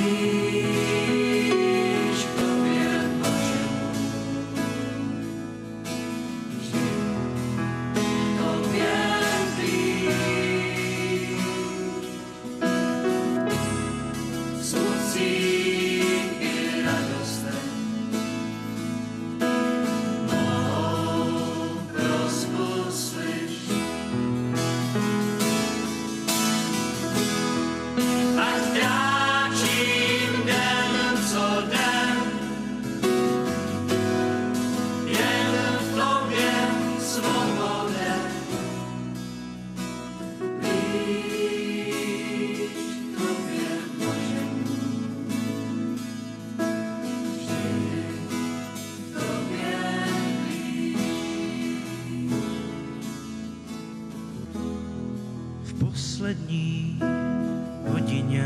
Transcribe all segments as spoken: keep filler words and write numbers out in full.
Poslední hodině,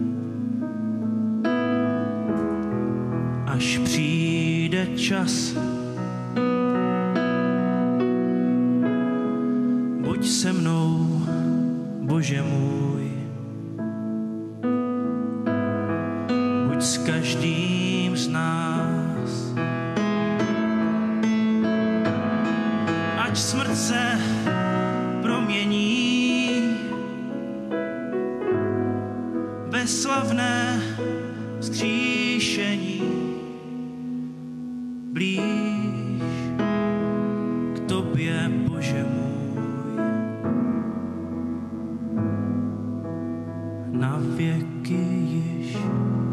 až přijde čas, buď se mnou, Bože můj, buď s každým z nás, ať smrt se promění slavné vzkříšení, blíž k tobě, Bože můj, na věky již.